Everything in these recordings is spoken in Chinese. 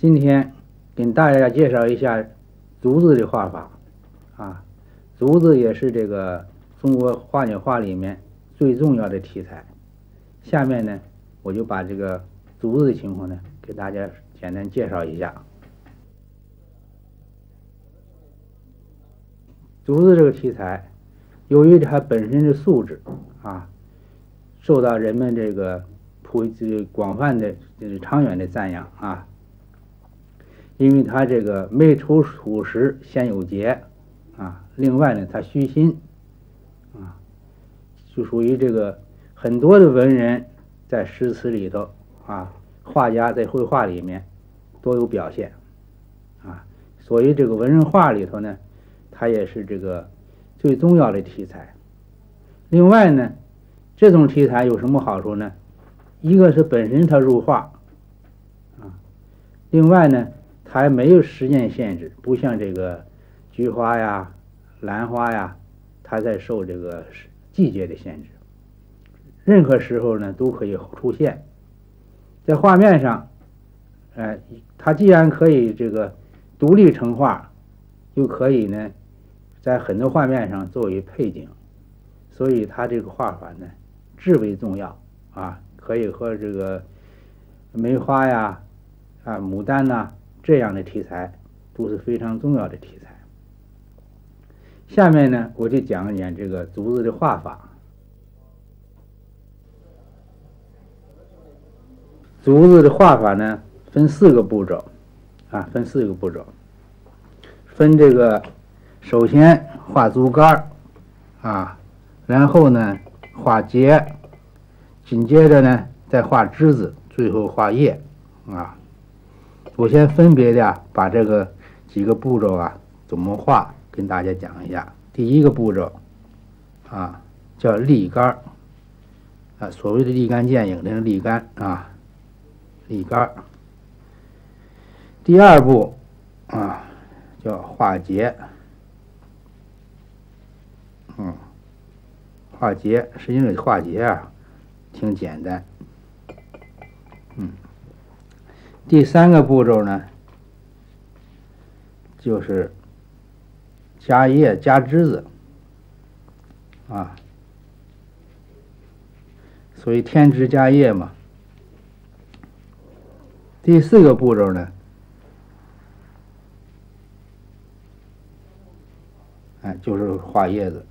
今天跟大家介绍一下竹子的画法啊。竹子也是这个中国花鸟画里面最重要的题材。下面呢，我就把这个竹子的情况呢给大家简单介绍一下。竹子这个题材，由于它本身的素质啊，受到人们这个广泛的长远的赞扬啊。因为它这个没出土时先有节啊，另外呢，它虚心啊，就属于这个很多的文人在诗词里头啊，画家在绘画里面都有表现啊，所以这个文人画里头呢，它也是这个最重要的题材。另外呢，这种题材有什么好处呢？一个是本身它入画啊，另外呢，它还没有时间限制，不像这个菊花呀、兰花呀，它在受这个季节的限制，任何时候呢都可以出现在画面上。它既然可以这个独立成画，又可以呢在很多画面上作为配景，所以它这个画法呢至为重要啊，可以和这个梅花呀、牡丹呐这样的题材都是非常重要的题材。下面呢，我就讲一讲这个竹子的画法。竹子的画法呢，分4个步骤啊，分这个首先画竹竿啊，然后呢画节，紧接着呢再画枝子，最后画叶啊。我先分别的把这个几个步骤啊怎么画跟大家讲一下。第一个步骤啊叫立竿啊，所谓的立竿见影，那个立竿啊，立竿。第二步啊叫画节，画节实际上画节啊挺简单。第三个步骤呢，就是加叶加枝子啊，所以添枝加叶嘛。第4个步骤呢，就是画叶子。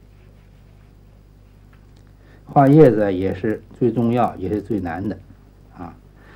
画叶子也是最重要，也是最难的啊。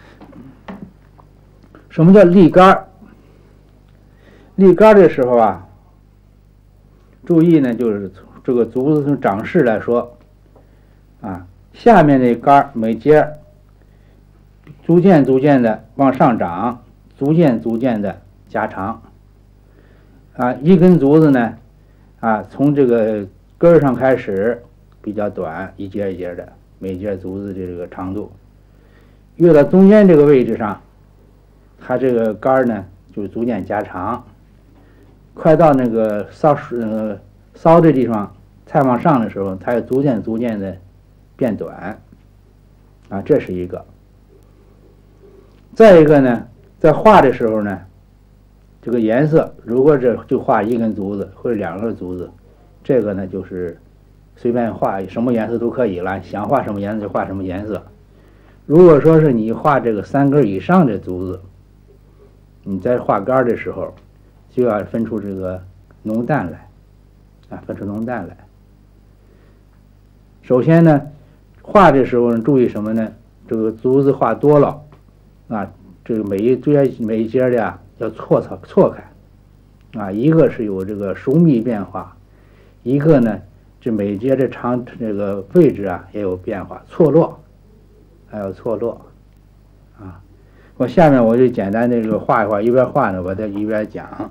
什么叫立竿？立竿的时候啊，注意呢，就是这个竹子从长势来说啊，下面这竿每节逐渐的往上长，逐渐的加长啊。一根竹子呢啊，从这个根上开始比较短，一节一节的，每节竹子的这个长度，越到中间这个位置上，它这个杆呢就逐渐加长，快到那个梢的地方再往上的时候，它又逐渐的变短啊，这是一个。再一个呢，在画的时候呢，这个颜色，如果这就画一根竹子或者2根竹子，这个呢就是随便画什么颜色都可以了，想画什么颜色就画什么颜色。如果说是你画这个3根以上的竹子，你在画杆的时候就要分出这个浓淡来啊，首先呢，画的时候注意什么呢？这个竹子画多了啊，这个每一节的呀要错开啊，一个是有这个疏密变化，一个呢这每节的这个位置啊也有变化，还有错落啊。我下面我就简单的这个画一画，一边画呢我再一边讲。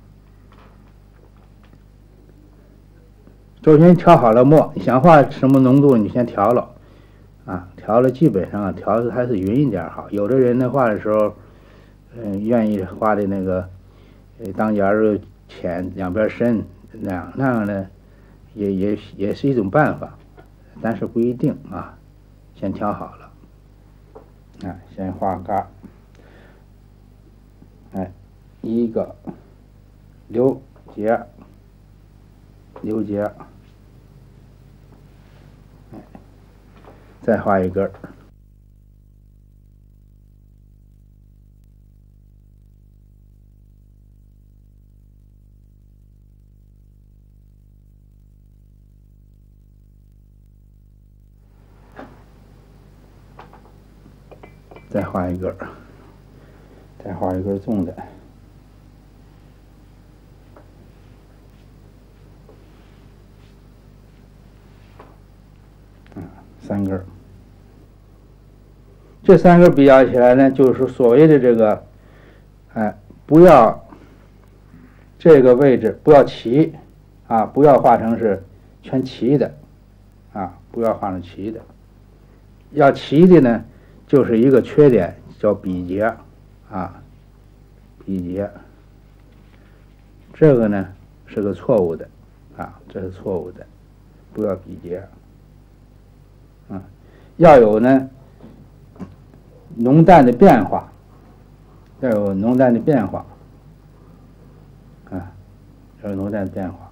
首先调好了墨，你想画什么浓度你先调了啊，调了基本上调的还是匀一点好。有的人呢画的时候愿意画的那个当间儿浅，两边深，那样呢也是一种办法，但是不一定啊。先调好了啊，先画杆， 哎，一个留结，留结，哎，再画一根儿。再画一根儿，再画一根纵的，3根儿。这3根比较起来呢，就是所谓的这个，哎，不要这个位置不要齐啊，不要画成是全齐的啊，不要画成齐的。要齐的呢，就是一个缺点，叫比劫啊，比劫。这个呢是个错误的啊，这是错误的，不要比劫。啊，要有呢浓淡的变化，要有浓淡的变化啊，要有浓淡的变化。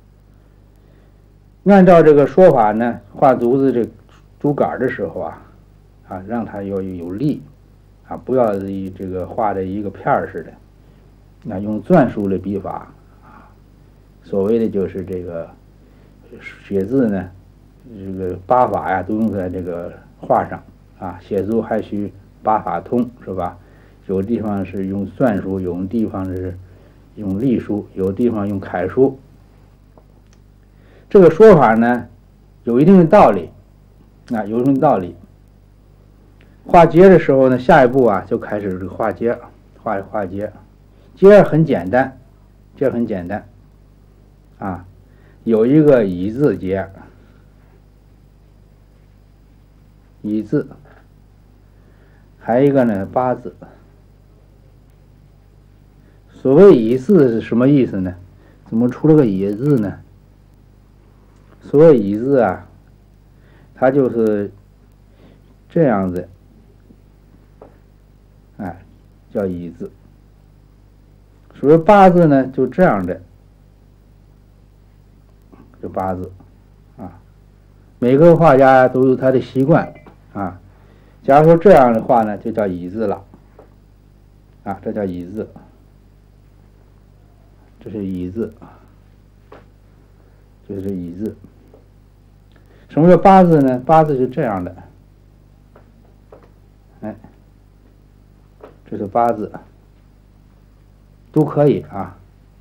按照这个说法呢，画竹子这竹竿的时候啊，让它要有力啊，不要以这个画的一个片儿似的。那用篆书的笔法啊，所谓的就是这个写字呢，这个八法呀都用在这个画上啊。写作还需八法通，是吧？有地方是用篆书，有地方是用隶书，有地方用楷书。这个说法呢，有一定的道理啊，有一定的道理。画结的时候呢，下一步啊就开始这个画结，画结。结很简单，这很简单啊，有一个乙字结，乙字，还有一个呢八字。所谓乙字是什么意思呢？怎么出了个乙字呢？所谓乙字啊，它就是这样子，哎，叫乙字。所谓八字呢，就这样的，就八字啊。每个画家都有他的习惯啊。假如说这样的话呢，就叫乙字了啊，这叫乙字，这是乙字，这是乙字。什么叫八字呢？八字是这样的，哎，这是八字。都可以啊，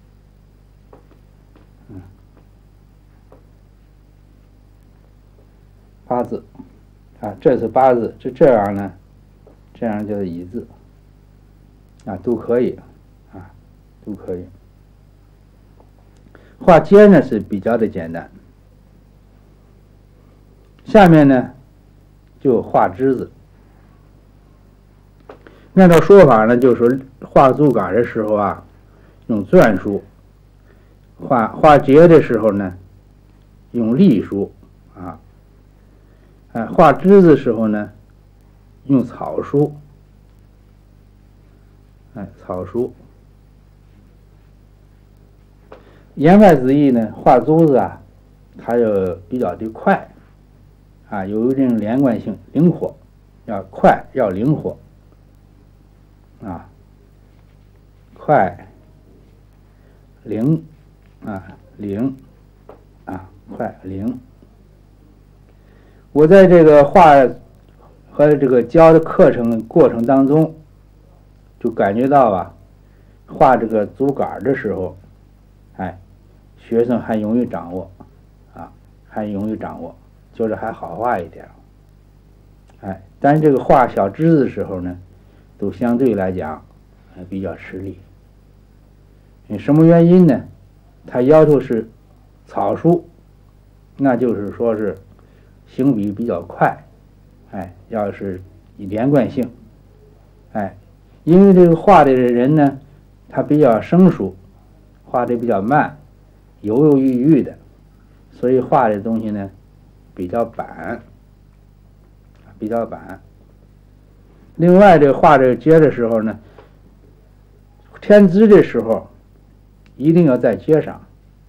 八字啊，这是八字，这样呢，这样叫乙字啊，都可以啊，都可以。画结呢是比较的简单，下面呢就画枝子。按照说法呢，就是说画竹竿的时候啊，用篆书；画结的时候呢，用隶书啊。画枝子的时候呢，用草书。草书。言外之意呢，画竹子啊，它要比较的快啊，有一定连贯性，灵活，要快，要灵活。啊，快，灵，灵，快灵。我在这个画和这个教的过程当中，就感觉到啊，画这个竹竿的时候，学生还容易掌握啊，还容易掌握，就是还好画一点。但是这个画小枝子的时候呢，都相对来讲比较吃力。什么原因呢？它要求是草书，那就是说是行笔比较快，要是以连贯性，因为这个画的人呢，他比较生疏，画的比较慢，犹犹豫豫的，所以画的东西呢比较板，比较板。另外，这画这个结的时候呢， 填枝的时候一定要在接上，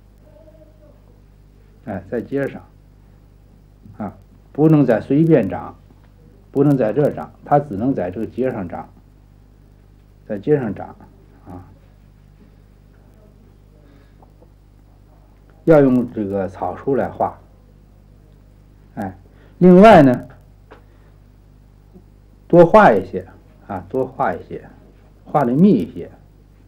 在接上啊，不能再随便长，不能在这长，它只能在这个接上长，在接上长啊。要用这个草书来画，另外呢，多画一些啊，多画一些，画的密一些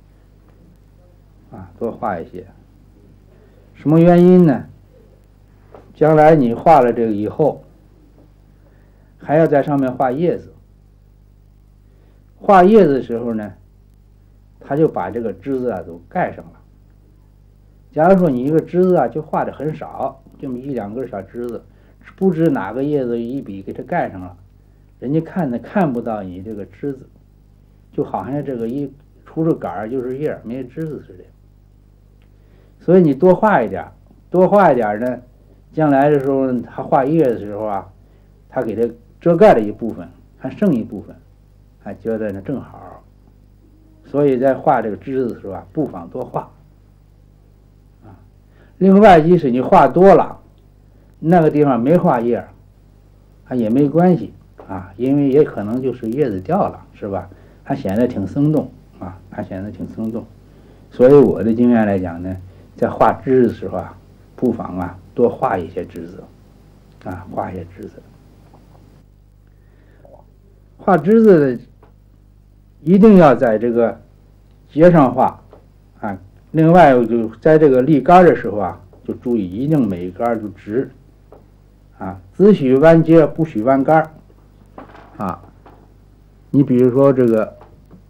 啊，多画一些。什么原因呢？将来你画了这个以后，还要在上面画叶子。画叶子的时候呢，它就把这个枝子都盖上了。假如说你一个枝子就画的很少，这么1-2根小枝子，不知哪个叶子一笔给它盖上了，人家看不到你这个枝子，就好像这个除了杆就是叶，没枝子似的。所以你多画一点，多画一点呢，将来的时候他画叶的时候他给它遮盖了一部分，还剩一部分，还觉得呢正好。所以在画这个枝子的时候不妨多画。另外，即使你画多了，那个地方没画叶也没关系因为也可能就是叶子掉了，是吧？还显得挺生动还显得挺生动。所以我的经验来讲呢，在画枝子的时候不妨多画一些枝子画一些枝子。画枝子一定要在这个节上画另外就在这个立杆的时候就注意一定每一杆就直只许弯节，不许弯杆你比如说这个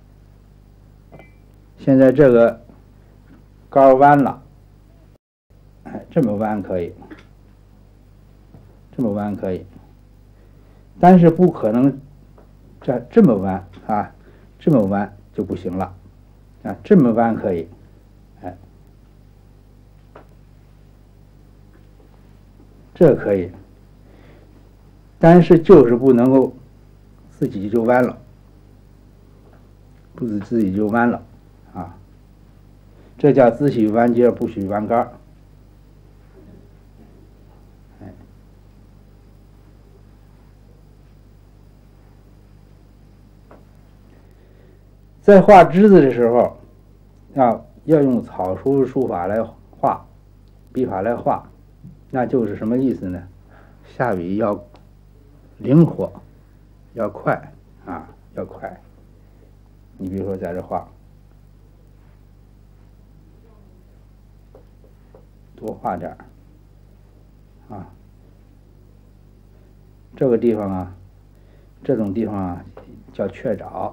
现在这个杆弯了，这么弯可以，这么弯可以，但是不可能这么弯这么弯就不行了这么弯可以这可以，但是就是不能够自己就弯了，不是自己就弯了这叫只许弯节，不许弯杆在画枝子的时候要用草书法来画，笔法来画，那就是什么意思呢？下笔要灵活，要快要快。你比如说在这画，多画点这个地方这种地方叫雀爪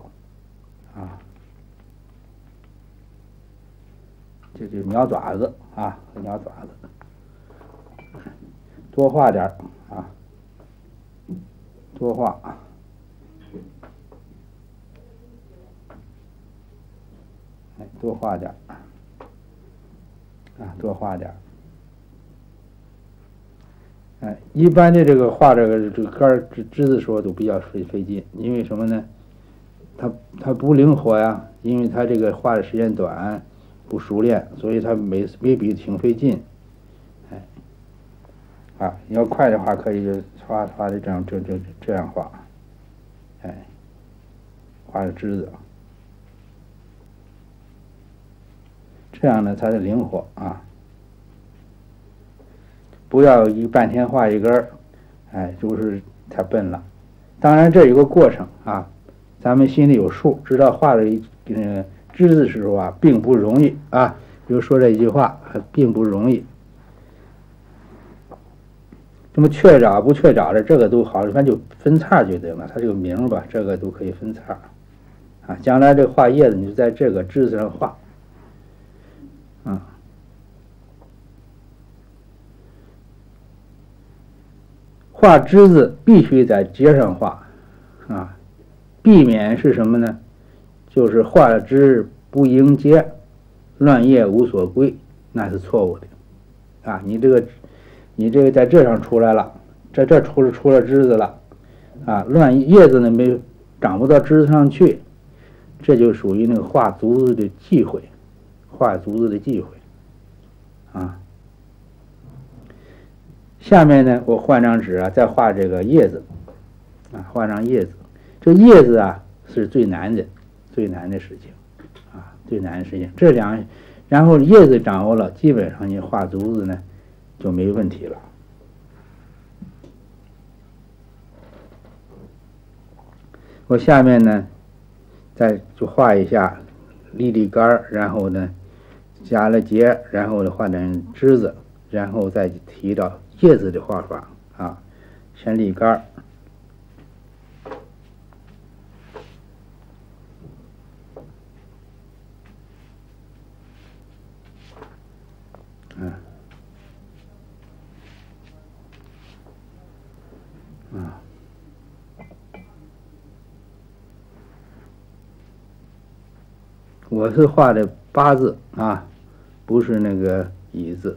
这就是鸟爪子鸟爪子，多画点多画多画点多画点一般的这个画这个杆枝子的时候都比较费劲，因为什么呢？它不灵活因为它这个画的时间短，不熟练，所以它每笔挺费劲。你要快的话，可以就画的这样画，画的枝子，这样呢才是灵活不要半天画一根就是太笨了。当然这有个过程咱们心里有数，知道画了枝子的时候并不容易比如说这一句话并不容易。那么雀爪不雀爪的这个都好，反正就分叉就对了，它这个名吧，这个都可以分叉将来这画叶子你就在这个枝子上画画枝子必须在节上画避免是什么呢？就是画了枝不迎节，乱叶无所归，那是错误的你这个在这上出来了，这出了枝子了叶子呢没长不到枝子上去， 这就属于那个画竹子的忌讳，画竹子的忌讳啊。下面呢，我换张纸啊，再画这个叶子啊，画张叶子。这叶子啊是最难的事情啊，最难的事情。这两，然后叶子掌握了，基本上你画竹子呢就没问题了。我下面呢，再就画一下立杆，然后呢加了结，然后呢画点枝子，然后再提到叶子的画法啊。先立杆，我是画的八字啊，不是那个乙字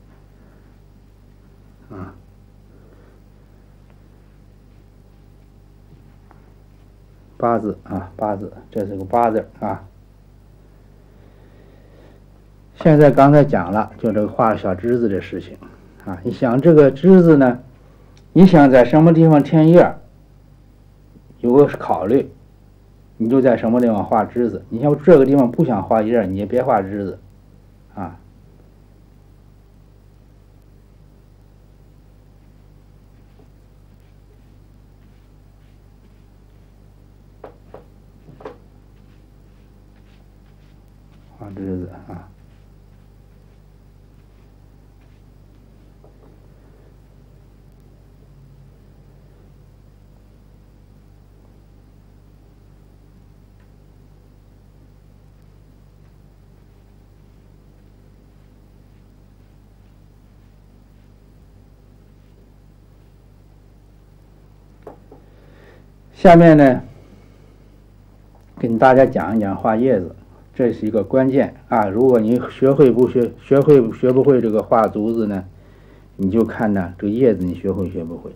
啊。八字啊，八字，这是个八字啊。现在刚才讲了，就这个画小枝子的事情啊。你想这个枝子呢，你想在什么地方添叶，有个考虑，你就在什么地方画枝子。你像这个地方不想画叶，你也别画枝子啊。画枝子啊。下面呢，跟大家讲一讲画叶子，这是一个关键啊。如果你学不会这个画竹子呢，你就看呢这个叶子你学不会。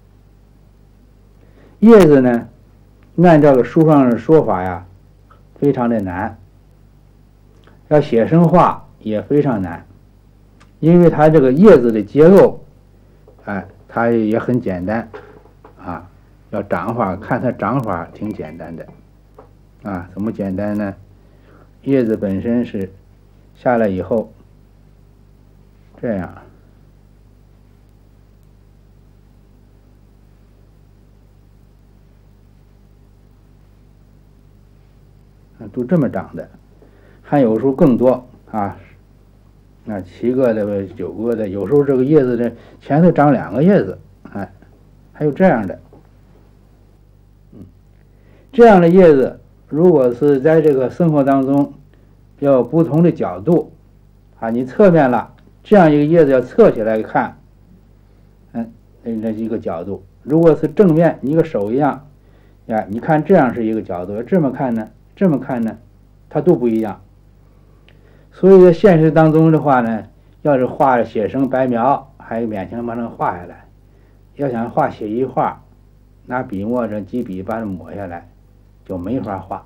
叶子呢，按照个书上的说法呀，非常的难，要写生画也非常难，因为它这个叶子的结构，哎，它也很简单啊。要长法，看它长法挺简单的啊。怎么简单呢？叶子本身是下来以后这样，都这么长的，还有时候更多啊。那7个的、9个的，有时候这个叶子的前头长2个叶子，哎，还有这样的。这样的叶子，如果是在这个生活当中要有不同的角度啊，你侧面了，这样一个叶子要侧起来看，那一个角度；如果是正面，你一个手一样，呀，你看这样是一个角度，这么看呢，这么看呢，它都不一样。所以在现实当中的话呢，要是画写生白描，还勉强把它画下来；要想画写意画，拿笔墨这几笔把它抹下来，就没法画。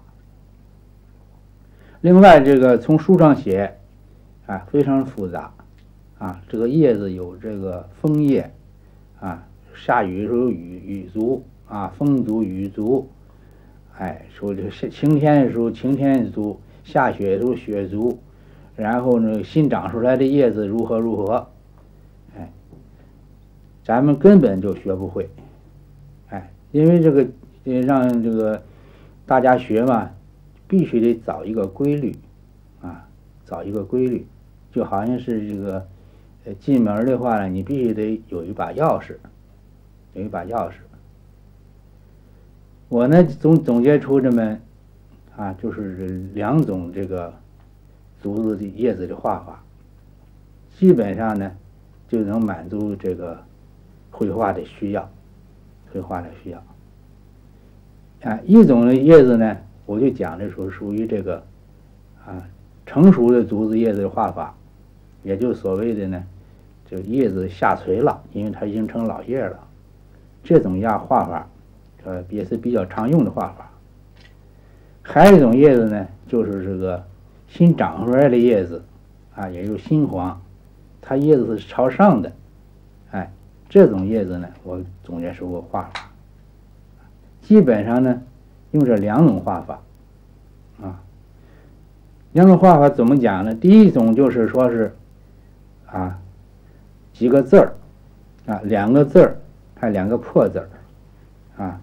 另外，这个从书上写啊，非常复杂啊。这个叶子有这个枫叶啊，下雨的时候雨足啊，风足雨足，哎，说这晴天的时候晴天足，下雪的时候雪足，然后呢，新长出来的叶子如何，哎，咱们根本就学不会，哎，因为这个让这个大家学嘛，必须得找一个规律啊，找一个规律，就好像是这个进门的话呢，你必须得有一把钥匙，我呢总结出这么啊，就是2种这个竹子的叶子的画法，基本上呢就能满足这个绘画的需要。啊，一种的叶子呢，我就讲的属于这个啊成熟的竹子叶子的画法，也就所谓的呢，这个叶子下垂了，因为它已经成老叶了。这种画法，也是比较常用的画法。 还有一种叶子呢，就是这个新长出来的叶子啊，也就是新黄，它叶子是朝上的，哎，这种叶子呢，我总结出个画法，基本上呢用这两种画法啊。两种画法怎么讲呢？第一种就是说是啊几个字儿啊，两个字儿，还两个破字儿啊。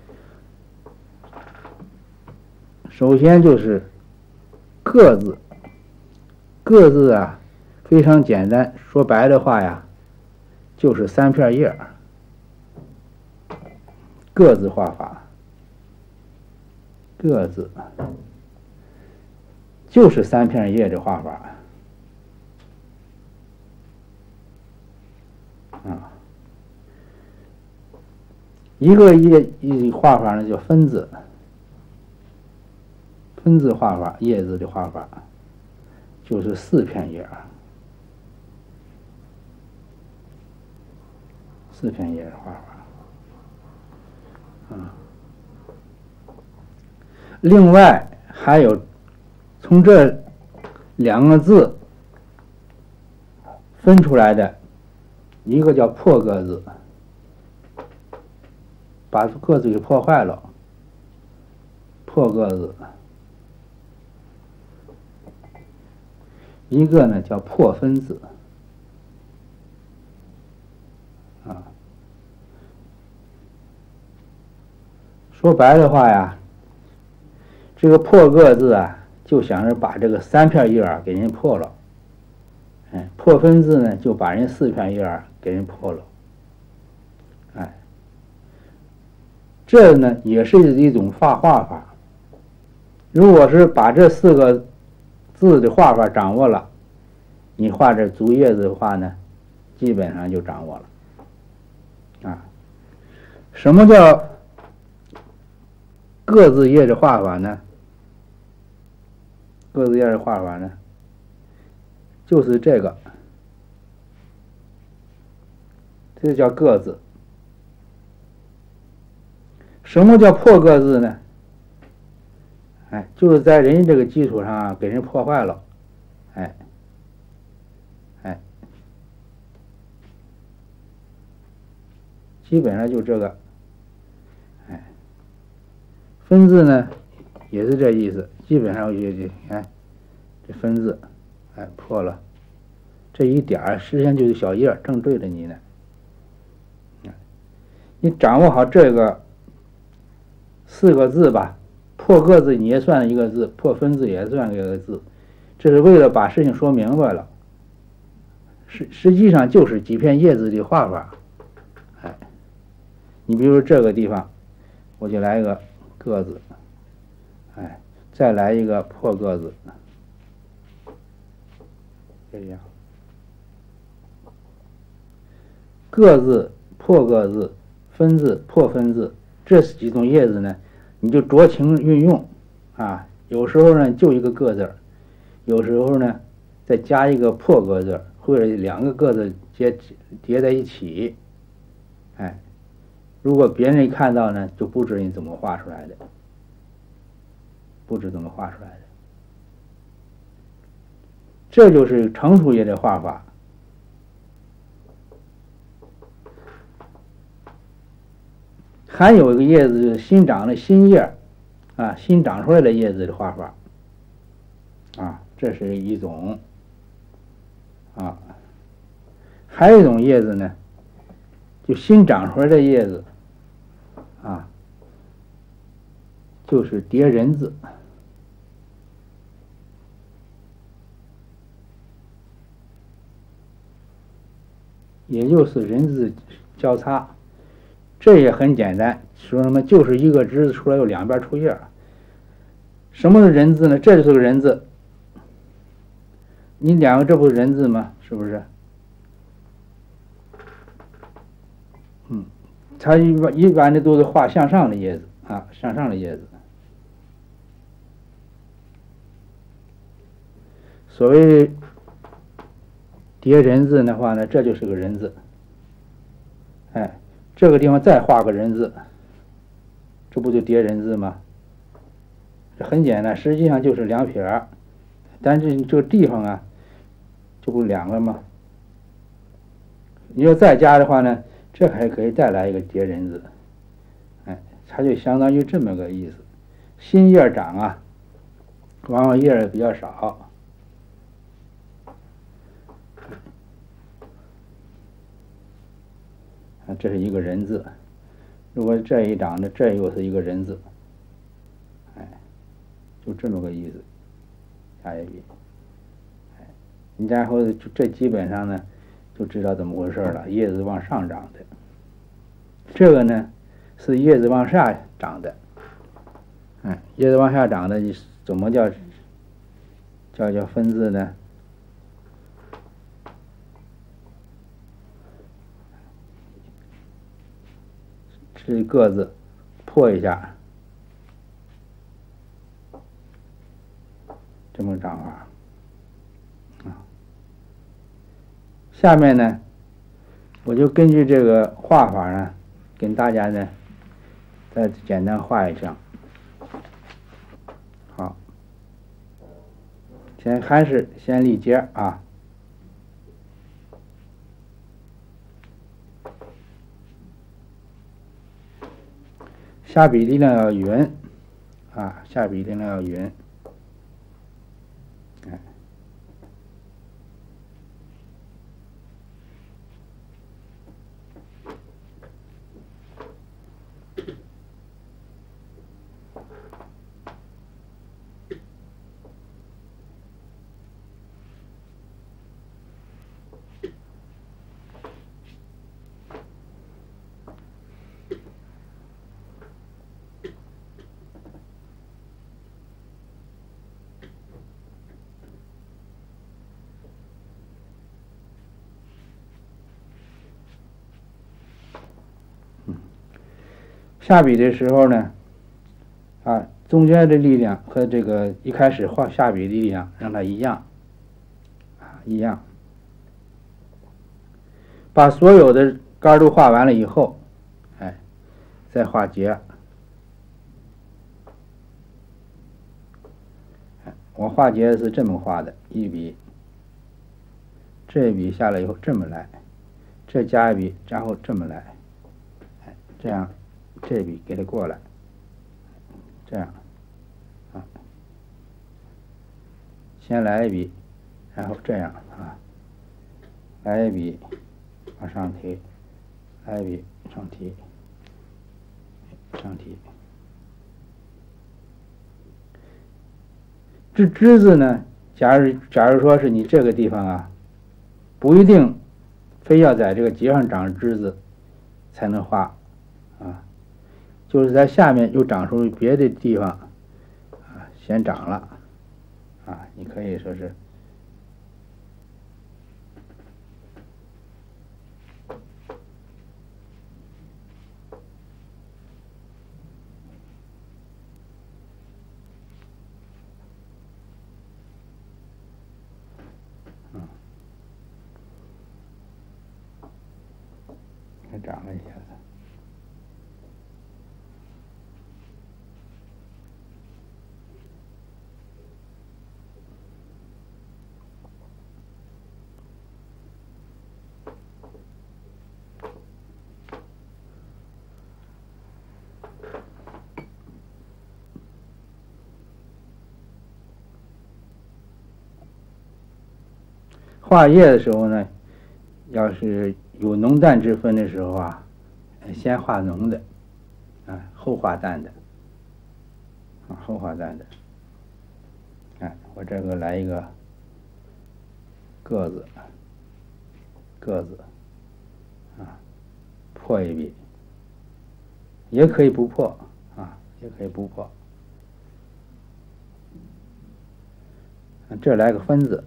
首先就是个字，个字啊非常简单，说白的话呀，就是三片叶儿。个字画法，个字就是三片叶的画法啊。一个画法呢叫分字。分字画法，叶子的画法就是四片叶，四片叶的画法。另外还有从这两个字分出来的，一个叫破个字，把个字给破坏了，破个字。一个呢叫破分字啊，说白的话呀，这个破个字啊，就想着把这个三片叶儿给人破了，哎，破分字呢就把人四片叶儿给人破了，哎，这呢也是一种画法。如果是把这四个字的画法掌握了，你画这竹叶子的话呢，基本上就掌握了啊。什么叫个字叶的画法呢？个字叶的画法呢，就是这个，这叫个字。什么叫破个字呢？哎，就是在人家这个基础上啊，给人破坏了，哎，基本上就这个，哎，分字呢也是这意思，基本上就哎，这分字，哎破了，这一点儿实际上就是小叶正对着你呢，你掌握好这个四个字吧。破个字你也算一个字，破分字也算一个字，这是为了把事情说明白了。实际上就是几片叶子的画法。哎，你比如说这个地方，我就来一个个字，哎，再来一个破个字，这样，个字、破个字、分字、破分字，这几种叶子呢？你就酌情运用啊，有时候呢就一个个字，有时候呢再加一个破个字，或者两个个字叠在一起，哎，如果别人一看到呢，就不知你怎么画出来的，不知怎么画出来的，这就是成熟叶的画法。还有一个叶子就是新长的新叶啊，新长出来的叶子的画法啊，这是一种啊。还有一种叶子呢，就新长出来的叶子啊，就是叠人字，也就是人字交叉。这也很简单，说什么就是一个枝子出来有两边出叶。什么是人字呢？这就是个人字，你两个这不是人字吗？是不是？它一般的都是画向上的叶子啊，向上的叶子。所谓叠人字的话呢，这就是个人字，哎。这个地方再画个人字，这不就叠人字吗？ 这很简单，实际上就是两撇儿，但是这个地方啊，这不两个吗？你要再加的话呢，这还可以再来一个叠人字，哎，它就相当于这么个意思。新叶长啊，往往叶儿比较少。啊，这是一个人字。如果这一长呢，这又是一个人字，哎，就这么个意思。下一笔，哎，然后这基本上呢，就知道怎么回事了。叶子往上长的，这个呢是叶子往下长的。叶子往下长的，怎么叫分字呢？这个字破一下，这么长法啊。下面呢，我就根据这个画法呢，跟大家呢再简单画一张。好，还是先立接啊。下笔力量要匀啊，下笔力量要匀。哎，下笔的时候呢，啊，中间的力量和这个一开始画下笔的力量让它一样，啊，一样。把所有的杆都画完了以后，哎，再画结。我画结是这么画的，一笔，这一笔下来以后这么来，这加一笔，然后这么来，哎，这样。这笔给它过来，这样啊，先来一笔，然后这样啊，来一笔往上提，来一笔上提，上提。这之字呢，假如说是你这个地方啊，不一定非要在这个结上长之字才能画啊。就是在下面又长出别的地方，啊，先长了，啊，你可以说是，还长了一下子。画叶的时候呢，要是有浓淡之分的时候啊，先画浓的，啊，后画淡的，啊，后画淡的。哎，我这个来一个个字，个字，啊，破一笔，也可以不破，啊，也可以不破。这来个分字。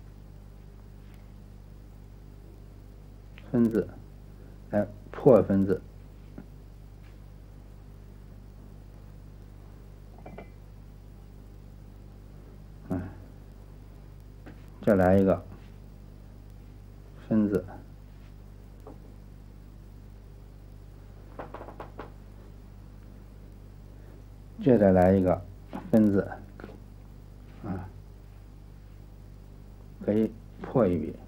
分字，来破分字，这来一个分字，这再来一个分字啊，可以破一笔。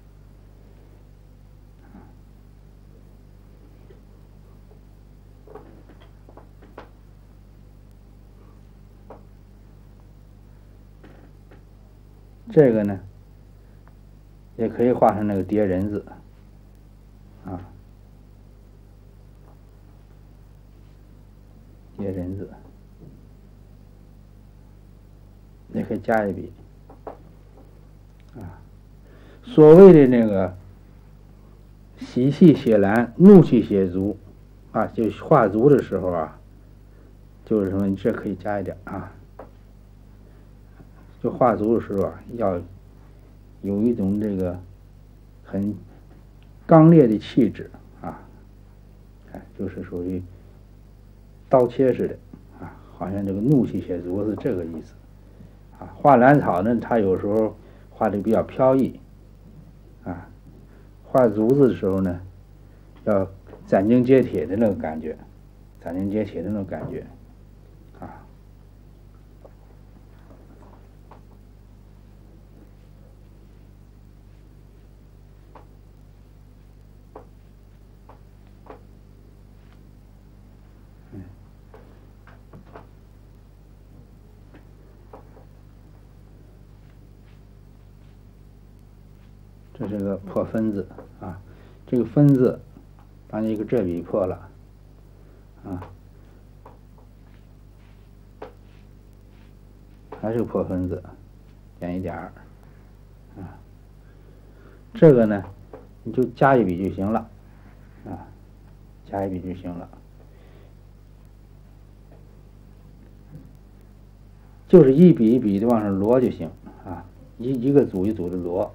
这个呢，也可以画成那个叠人字啊，叠人字，也可以加一笔啊。所谓的那个喜气写蓝，怒气写足啊，就画足的时候啊，就是什么，你这可以加一点啊。就画足的时候啊，要有一种这个很刚烈的气质啊，就是属于刀切似的啊，好像这个怒气写足是这个意思啊。画兰草呢，它有时候画的比较飘逸啊，画竹子的时候呢，要斩钉截铁的那个感觉，斩钉截铁的那种感觉啊。这是个破分字啊，这个分字把一个这笔破了啊，还是个破分字，点一点儿啊。这个呢，你就加一笔就行了啊，加一笔就行了，就是一笔一笔的往上摞就行啊，一个组一组的摞。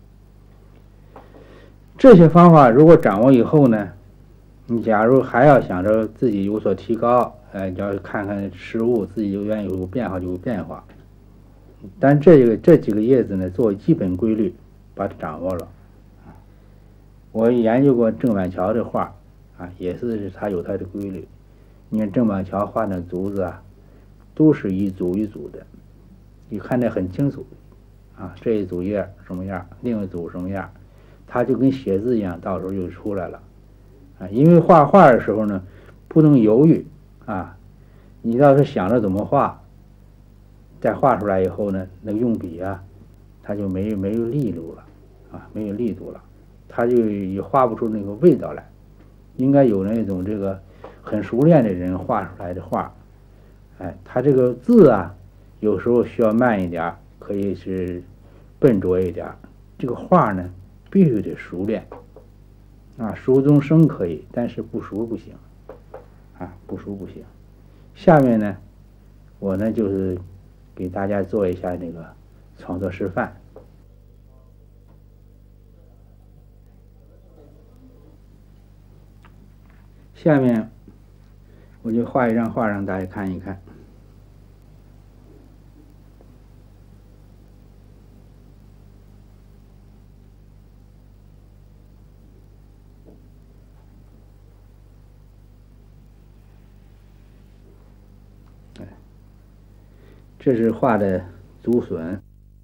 这些方法如果掌握以后呢，你假如还要想着自己有所提高，要看看事物，自己就愿意有变化就有变化。但这几个叶子呢，作为基本规律，把它掌握了。我研究过郑板桥的画啊，也是它有它的规律。你看郑板桥画的竹子啊，都是一组一组的，你看得很清楚啊，这一组叶什么样，另一组什么样。它就跟写字一样，到时候就出来了，啊，因为画画的时候呢，不能犹豫啊，你要是想着怎么画，再画出来以后呢，那个用笔啊，它就没有力度了，啊，没有力度了，它就也画不出那个味道来。应该有那种这个很熟练的人画出来的画，它这个字啊，有时候需要慢一点，可以是笨拙一点，这个画呢，必须得熟练啊，熟中生可以，但是不熟不行啊，不熟不行。下面呢，我呢就是给大家做一下那个创作示范。下面我就画一张画让大家看一看。这是画的竹笋，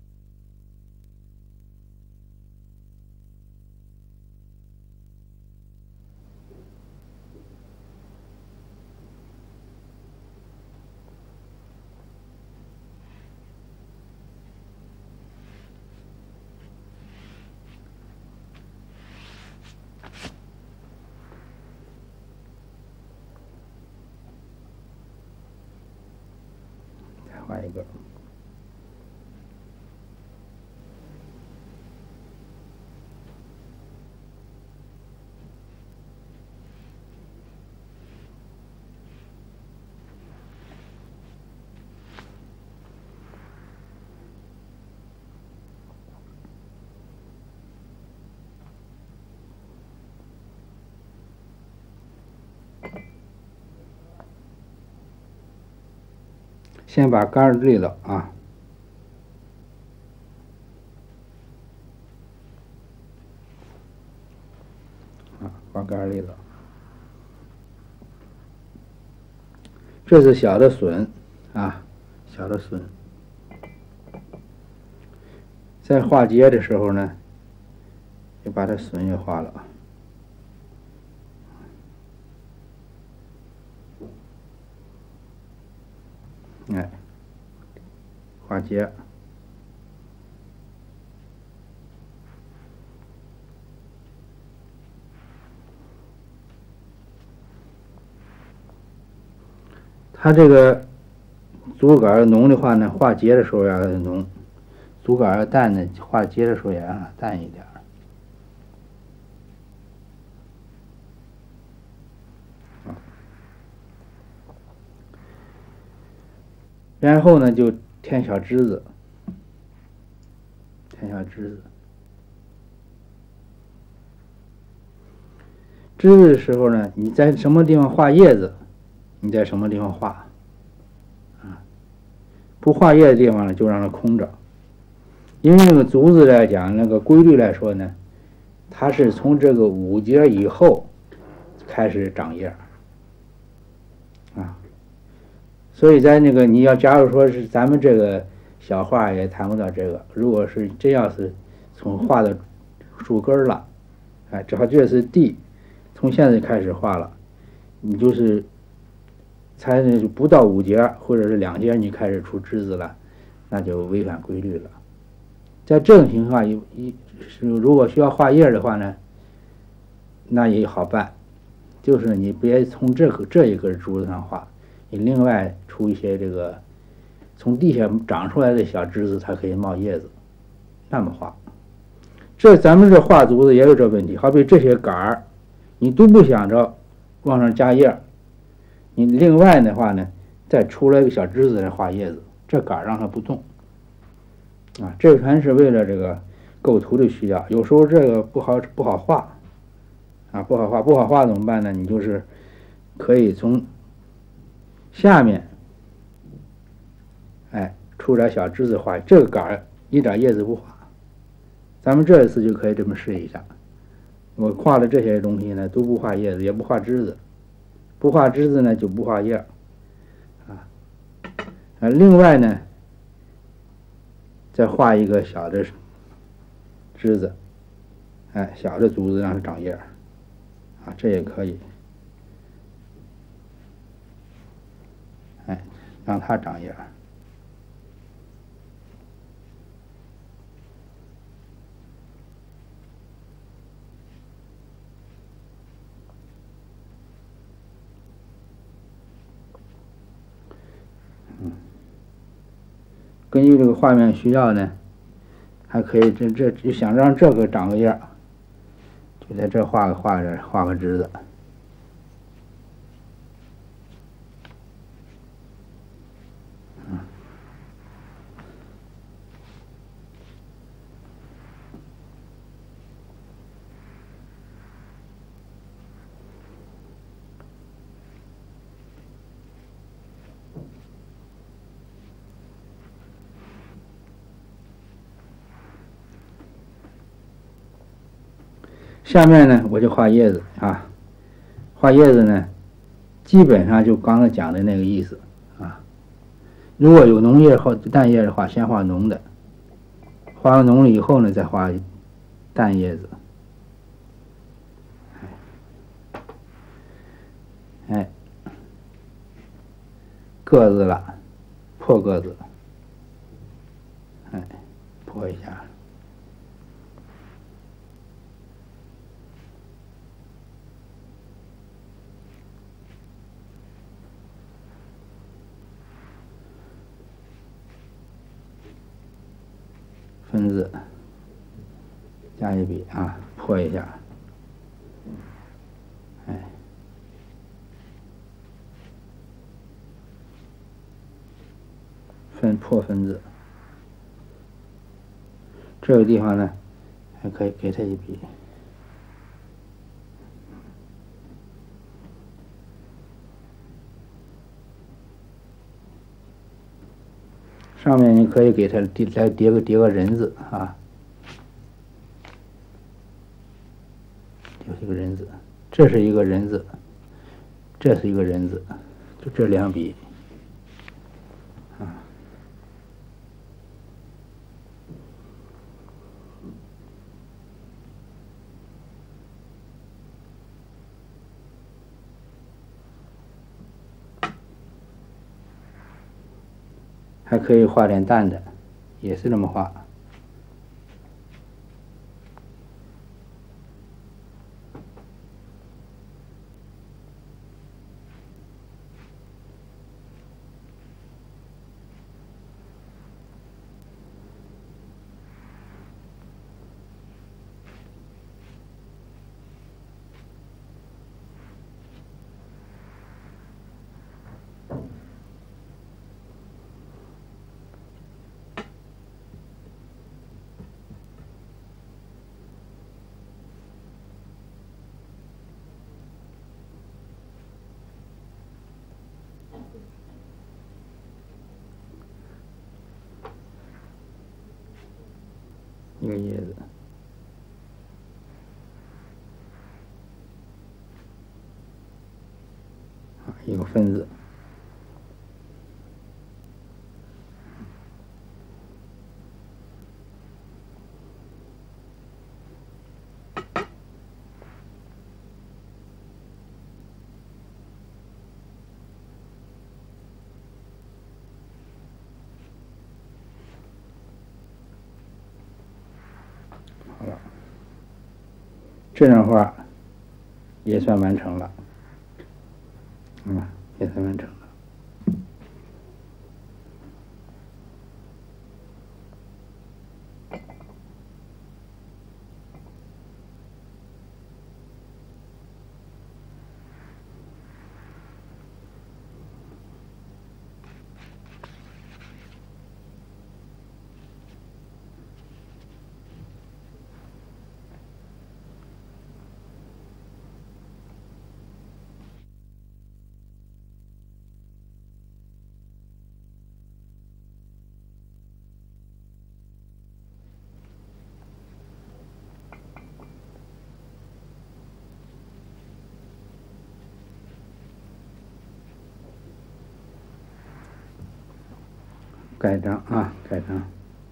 再画一个。先把杆儿立了啊，把杆儿立了。这是小的笋啊， 小的损。在画结的时候呢，就把它损也画了。哎，画结。它这个竹竿浓的话呢，画结的时候要浓；竹竿要淡呢，画结的时候也让它淡一点。然后呢，就添小枝子，添小枝子。枝子的时候呢，你在什么地方画叶子，你在什么地方画，不画叶的地方呢，就让它空着。因为那个竹子来讲，那个规律来说呢，它是从这个5节以后开始长叶，所以在那个你要假如说是咱们这个小画也谈不到这个，如果是真要是从画的树根了，正好这是地。从现在开始画了，你就是才不到5节或者是2节，你开始出枝子了，那就违反规律了。在这种情况如果需要画叶的话呢，那也好办，就是你别从这一根竹子上画，你另外出一些这个从地下长出来的小枝子，它可以冒叶子，那么画。咱们这画竹子也有这问题，好比这些杆儿。你都不想着往上加叶，你另外的话呢，再出来一个小枝子来画叶子，这杆让它不动，这全是为了这个构图的需要。有时候这个不好画，不好画怎么办呢？你就是可以从下面，出点小枝子画，这个杆一点叶子不画。咱们这一次就可以这么试一下。我画的这些东西呢，都不画叶子，也不画枝子，不画枝子呢就不画叶，另外呢，再画一个小的枝子，小的竹子让它长叶，这也可以，让它长叶。根据这个画面需要呢，还可以就想让这个长个叶，就在这画个枝子。下面呢，我就画叶子画叶子呢，基本上就刚才讲的那个意思如果有浓叶或淡叶的话，先画浓的，画完浓了以后呢，再画淡叶子。个子了，破个子，破一下。分字，加一笔破一下，破分字。这个地方呢，还可以给它一笔。上面你可以给它再叠个人字就是一个人字，这是一个人字，这是一个人字，就这2笔还可以画点淡的，也是这么画。一个叶子，一个分子。好了，这张画也算完成了，也算完成了。盖章啊，盖章。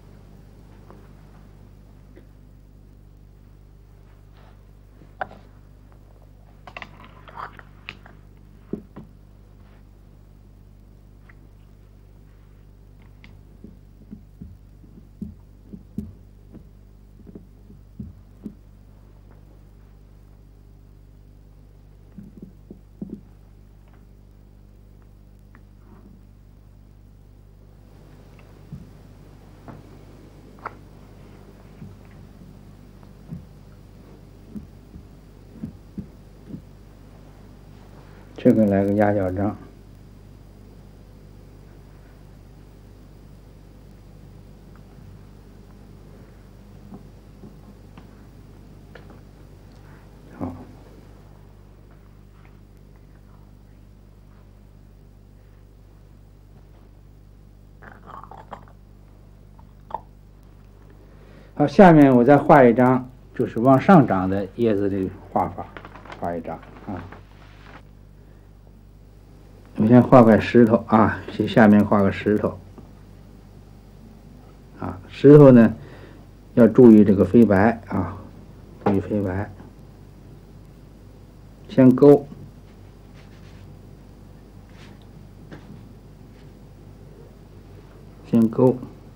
这个来个压脚章。好，好，下面我再画一张，就是往上长的叶子的画法，画一张啊。我先画块石头啊，下面画个石头啊。石头呢，要注意这个飞白啊，注意飞白。先勾，先勾，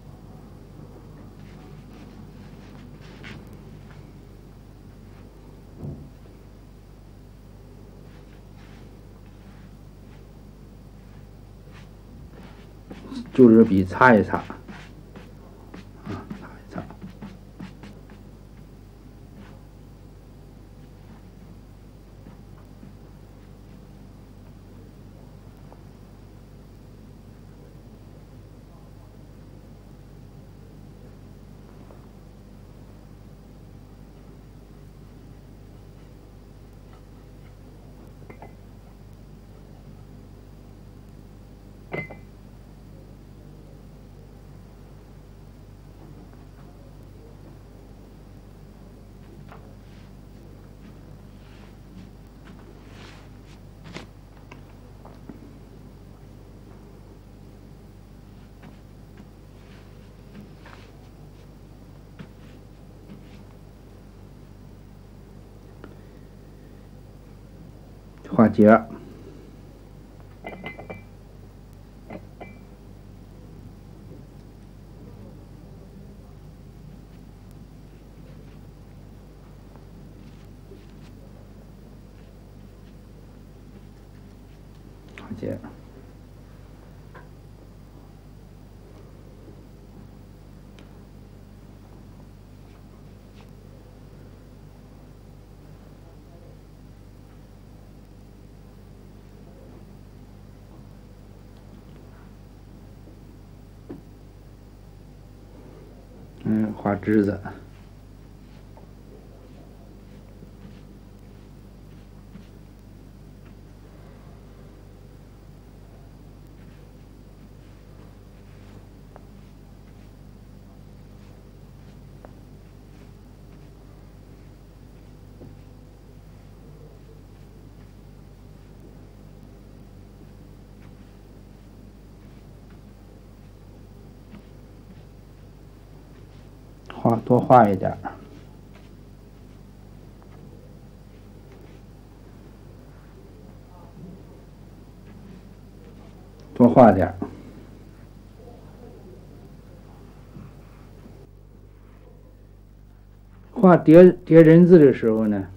就着笔擦一擦，擦一擦。画结儿。 接。画枝子。多画一点，多画点。画叠人字的时候呢，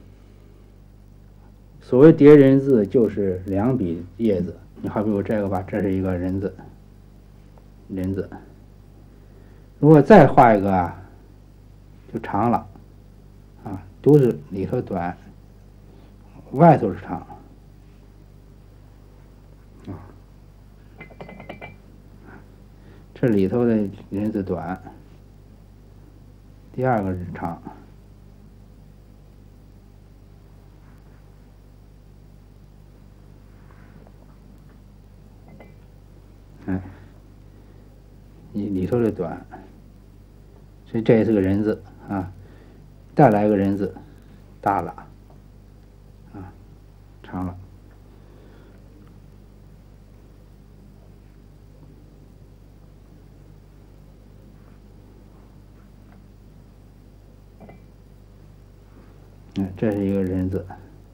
所谓叠人字就是2笔叶子。你好比我这个吧，这是一个人字，人字。如果再画一个啊，就长了，啊，都是里头短，外头是长，啊，这里头的人字短，第二个是长，哎，里头的短。所以这也是个人字啊，再来一个人字，大了，啊，长了。这是一个人字，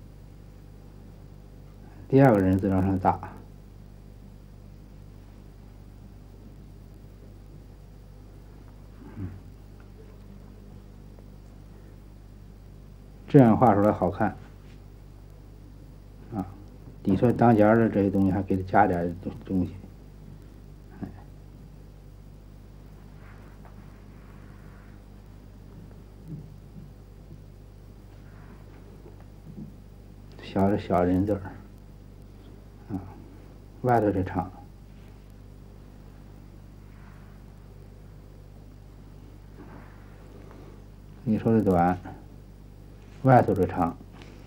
第二个人字让它大。这样画出来好看，啊，你说当间的这些东西还给它加点东西，小人字儿，啊，外头这长，里头的短，外头这长，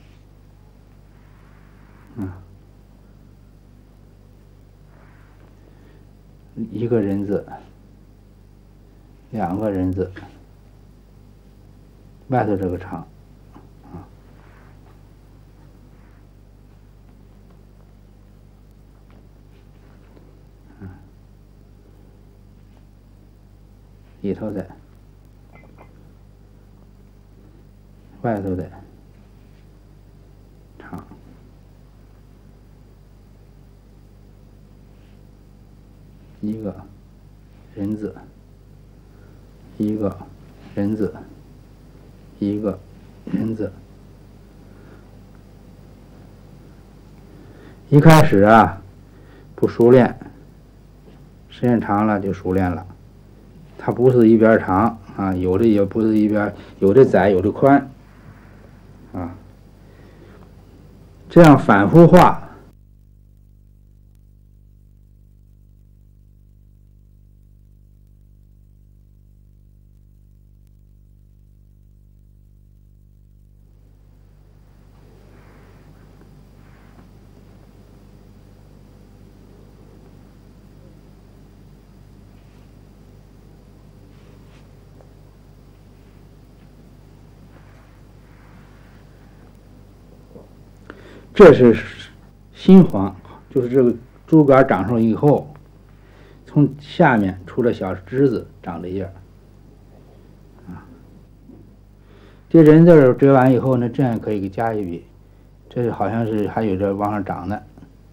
一个人字，两个人字，外头这个长，啊，里头的，外头的长，一个人字，一个人字，一个人字。一开始啊不熟练，时间长了就熟练了。它不是一边长啊，有的也不是一边，有的窄，有的宽，啊，这样反复画。这是新黄，就是这个竹竿长上以后，从下面出了小枝子长的叶儿，啊，这人字折完以后呢，这样可以给加一笔，这好像是还有这往上长的，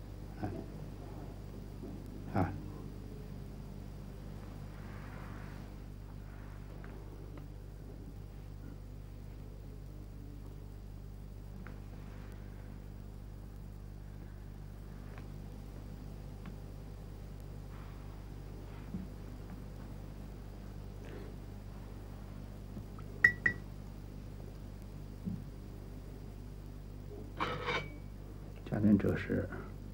啊， 下轮折时。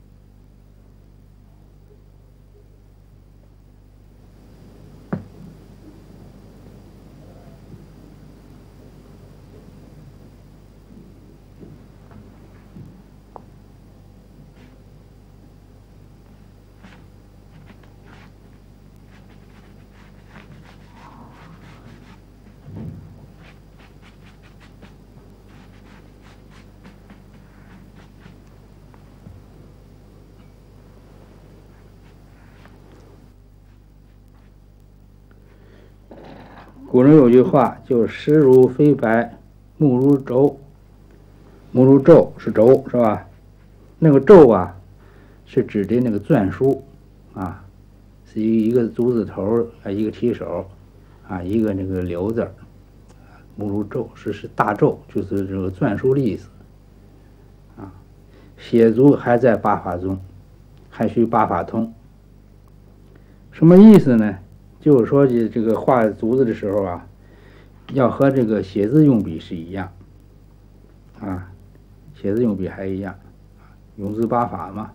古人有句话，就是石如飞白，木如轴。木如皱是轴，是吧？那个皱啊，是指的那个篆书啊，是一个足字头啊，一个提手啊，一个那个柳字儿。木如皱是大皱，就是这个篆书的意思啊。写足还在八法中，还需八法通。什么意思呢？就是说这个画竹子的时候啊，要和这个写字用笔是一样啊，写字用笔还一样，永字八法嘛。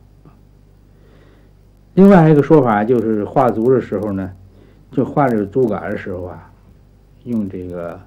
另外还有一个说法，就是画竹的时候呢，就画这个竹竿的时候啊，用这个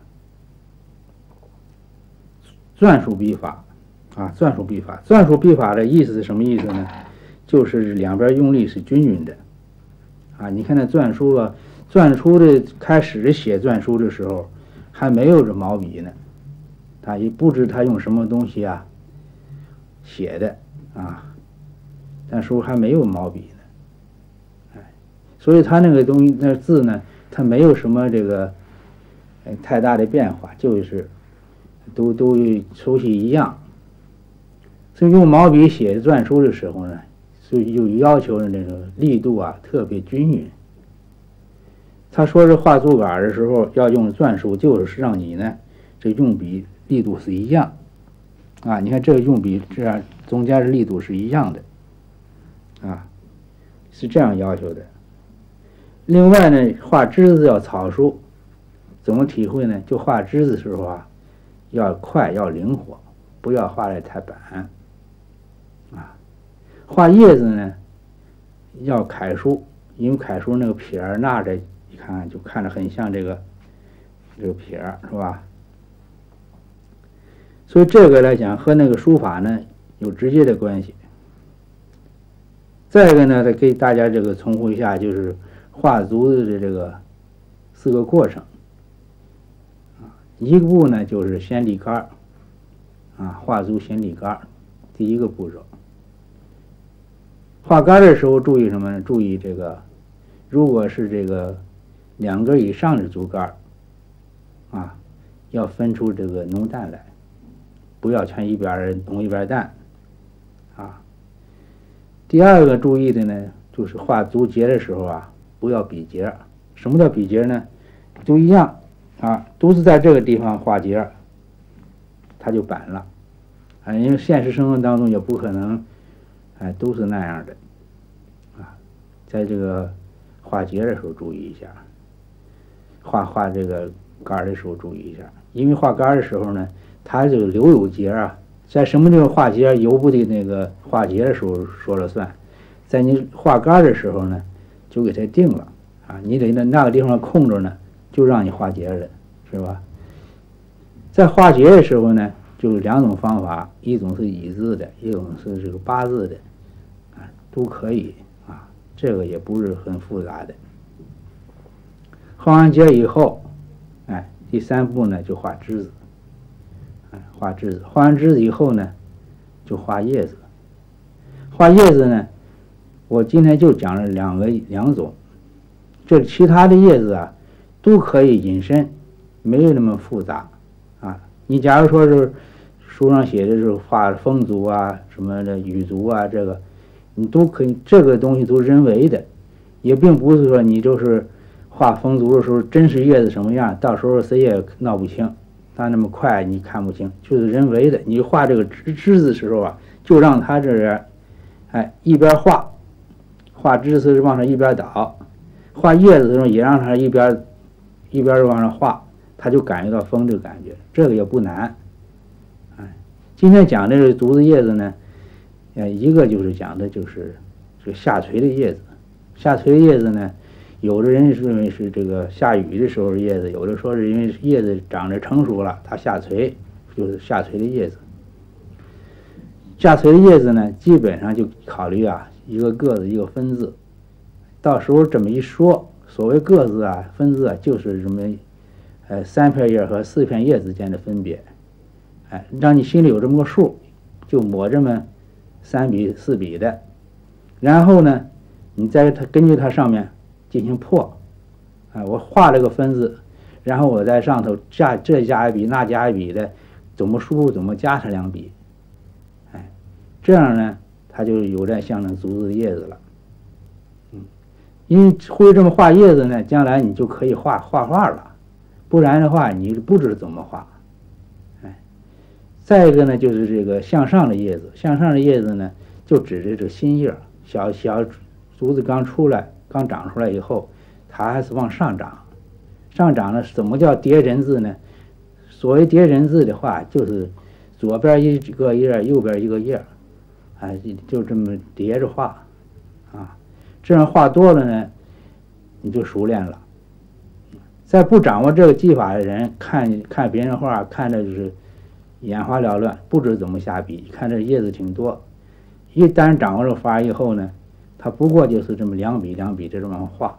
篆书笔法啊，篆书笔法。篆书笔法的意思是什么意思呢？就是两边用力是均匀的啊。你看那篆书啊，篆书的开始写篆书的时候，还没有这毛笔呢，他也不知他用什么东西啊写的啊，那时候还没有毛笔呢，哎，所以他那个东西那字呢，它没有什么这个太大的变化，就是都熟悉一样。所以用毛笔写篆书的时候呢，所以就要求的那个力度啊特别均匀。他说是画竹竿的时候要用篆书，就是让你呢这用笔力度是一样啊。你看这个用笔这样中间的力度是一样的啊，是这样要求的。另外呢，画枝子要草书，怎么体会呢？就画枝子的时候啊，要快要灵活，不要画得太板啊。画叶子呢要楷书，因为楷书那个撇儿捺着一看就看着很像这个撇儿，是吧？所以这个来讲和那个书法呢有直接的关系。再一个呢，再给大家这个重复一下，就是画竹子的这个4个过程啊。一个步呢就是先立杆啊，画竹先立杆，第一个步骤。画杆的时候注意什么呢？注意这个，如果是这个2根以上的竹竿啊，要分出这个浓淡来，不要全一边浓一边淡啊。第二个注意的呢，就是画竹节的时候啊，不要比节。什么叫比节呢？都一样啊，都是在这个地方画节，它就板了啊。因为现实生活当中也不可能都是那样的啊。在这个画节的时候注意一下，画这个杆的时候注意一下，因为画杆的时候呢，它这个留有节啊，在什么地方画节由不得那个画节的时候说了算，在你画杆的时候呢，就给它定了啊，你得那个地方空着呢，就让你画节了，是吧？在画节的时候呢，就有2种方法，一种是乙字的，一种是这个8字的啊，都可以啊，这个也不是很复杂的。画完节以后，第3步呢就画枝子，画枝子。画完枝子以后呢，就画叶子。画叶子呢，我今天就讲了两种，这其他的叶子啊都可以引申，没有那么复杂啊。你假如说是书上写的是画风竹啊、什么的雨竹啊，这个你都可以，这个东西都人为的，也并不是说你就是画风竹的时候真实叶子什么样，到时候谁也闹不清，它那么快你看不清，就是人为的。你画这个枝子的时候啊，就让它这人一边画枝子往上一边倒，画叶子的时候也让它一边往上画，他就感觉到风这个感觉，这个也不难。今天讲这个竹子叶子呢， 一个就是讲的就是这个下垂的叶子。下垂的叶子呢，有的人认为是这个下雨的时候叶子，有的说是因为叶子长得成熟了，它下垂，就是下垂的叶子。下垂的叶子呢，基本上就考虑一个个子一个分字，到时候这么一说，所谓个子分字就是什么3片叶和4片叶之间的分别，让你心里有这么个数，就抹这么3笔4笔的，然后呢，你再根据它上面进行破，我画了个分字，然后我在上头这加一笔那加一笔的，怎么输怎么加它2笔，这样呢，它就有点像那竹子的叶子了。因为会这么画叶子呢，将来你就可以画画了，不然的话你不知怎么画。再一个呢，就是这个向上的叶子，向上的叶子呢，就指着这个新叶，小竹子刚长出来以后，它还是往上长。上长呢，怎么叫叠人字呢？所谓叠人字的话，就是左边一个叶，右边一个叶，就这么叠着画，这样画多了呢，你就熟练了。在不掌握这个技法的人，看别人画，看着就是眼花缭乱，不知怎么下笔。看这叶子挺多，一旦掌握这法以后呢，他不过就是这么2笔2笔这么画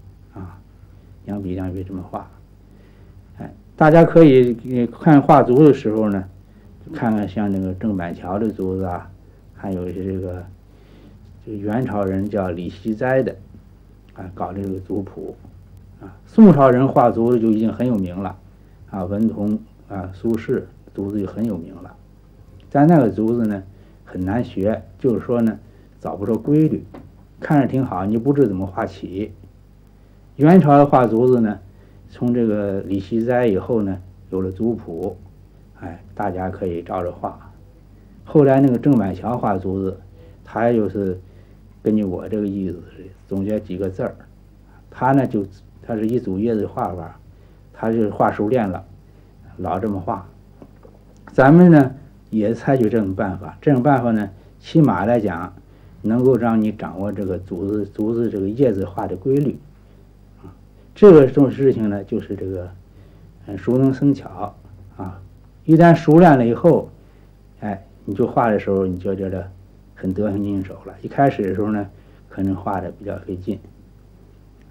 ，2笔2笔这么画。大家可以看画竹的时候呢，看看像那个郑板桥的竹子还有这个元朝人叫李希斋的搞这个族谱宋朝人画竹子就已经很有名了文同苏轼竹子就很有名了。但那个竹子呢很难学，就是说呢找不着规律，看着挺好，你不知怎么画起。元朝的画竹子呢，从这个李希斋以后呢，有了族谱，大家可以照着画。后来那个郑板桥画竹子，他就是根据我这个意思总结几个字儿，他是一组叶子画法，他就是画熟练了，老这么画。咱们呢也采取这种办法，这种办法呢，起码来讲，能够让你掌握这个竹子这个叶子画的规律。这种事情呢，就是这个熟能生巧一旦熟练了以后，你就画的时候你就觉得很得心应手了。一开始的时候呢，可能画的比较费劲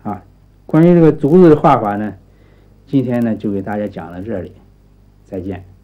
关于这个竹子的画法呢，今天呢就给大家讲到这里，再见。